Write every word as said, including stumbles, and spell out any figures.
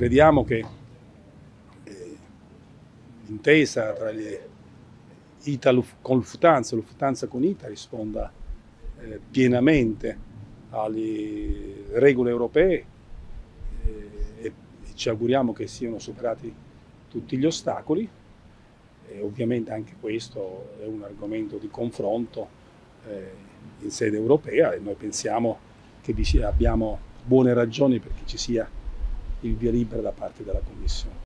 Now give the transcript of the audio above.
crediamo che eh, l'intesa tra le Ita con Lufthansa, Lufthansa con Ita risponda eh, pienamente alle regole europee eh, e, e ci auguriamo che siano superati tutti gli ostacoli. E ovviamente anche questo è un argomento di confronto eh, in sede europea e noi pensiamo che vi sia, abbiamo buone ragioni perché ci sia il via libera da parte della Commissione.